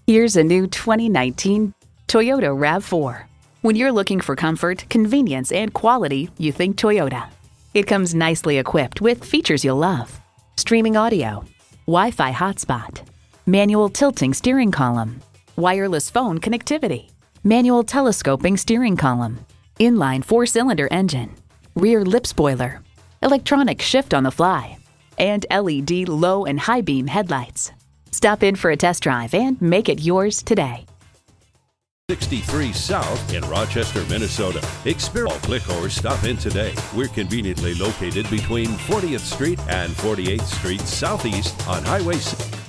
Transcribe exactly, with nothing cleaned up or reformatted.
Here's a new twenty nineteen Toyota RAV four. When you're looking for comfort, convenience, and quality, you think Toyota. It comes nicely equipped with features you'll love: streaming audio, Wi-Fi hotspot, manual tilting steering column, wireless phone connectivity, manual telescoping steering column, inline four-cylinder engine, rear lip spoiler, electronic shift on the fly, and L E D low and high beam headlights. Stop in for a test drive and make it yours today. sixty-three South in Rochester, Minnesota. Experience, click or stop in today. We're conveniently located between fortieth Street and forty-eighth Street Southeast on Highway six.